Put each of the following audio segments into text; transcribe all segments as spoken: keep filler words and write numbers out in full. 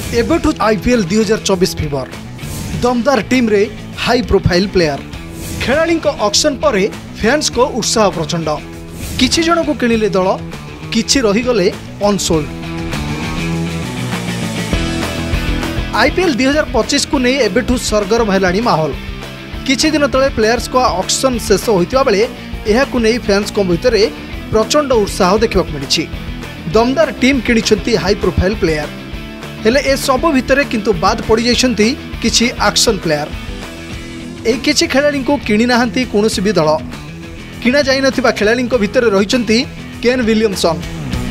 एबेठु IPL दुई हजार चौबीस फीवर दमदार टीम रे हाई प्रोफाइल प्लेयर खेलाड़ी ऑक्शन पर फैंस को उत्साह प्रचंड किछि जन को किणिले दल किछि रहीगले अनसोल्ड। आईपीएल दुई हजार पच्चीस को नहीं एबेठु सरगरम है माहौल। किछि दिन तले प्लेयर्स को ऑक्शन शेष होइतिबा बेले एहाकु नहीं फैंस को भितर प्रचंड उत्साह देखा मिली। दमदार टीम किणी हाई प्रोफाइल प्लेयर हेले ए सब भितर किंतु बाद पड़ जाइछंती किछि एक्शन प्लेयर। ए किछि खेलाड़ी को किणी नाहंती कोनोसी भी दल किणा जाई नथिबा खेलाड़ी भितर रहिछंती केन विलियमसन।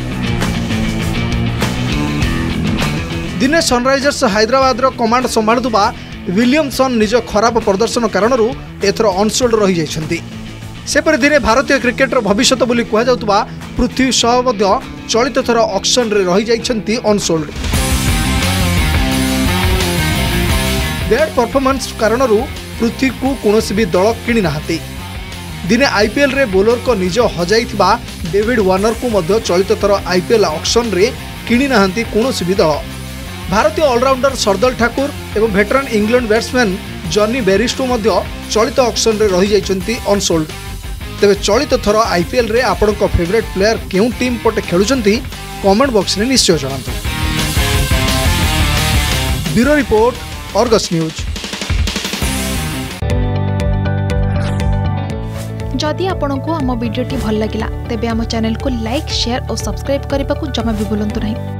दिने सनराइजर्स हैदराबाद रो कमांड संभाळुबा विलियमसन निज खराब प्रदर्शन कारण एथर अनसोल्ड रही जाइछंती। सेपरि दिने भारतीय क्रिकेटर भविष्यत बोली कह जाउतबा पृथ्वी शाह मध्य चलित थर ऑक्शन रे रही जाइछंती अनसोल्ड। बैड परफॉर्मेंस कारण पृथ्वी को कोनोसी भी दल किणी नाहंती। दिने आईपीएल रे बोलर को निज हजाइथिबा डेविड वार्नर को मध्य चलित थर आईपीएल ऑक्शन रे किणी नाहंती कोनोसी भी दल। भारतीय ऑलराउंडर सरदल ठाकुर एवं veteran England batsman Jonny Bairstow मध्य चलित ऑक्शन रे रही जाइछंती अनसोल्ड। तेबे चलित थर आईपीएल रे आपण को फेवरेट प्लेयर केउ टीम पटे खेलुचंती कमेंट बॉक्स रे निश्चय जणांतु। Bureau report Argus news. जदि आपंक आम भिडी भल लगा तेब आम चैनल को लाइक शेयर और सब्सक्राइब करने को जमा भी भूलु नहीं।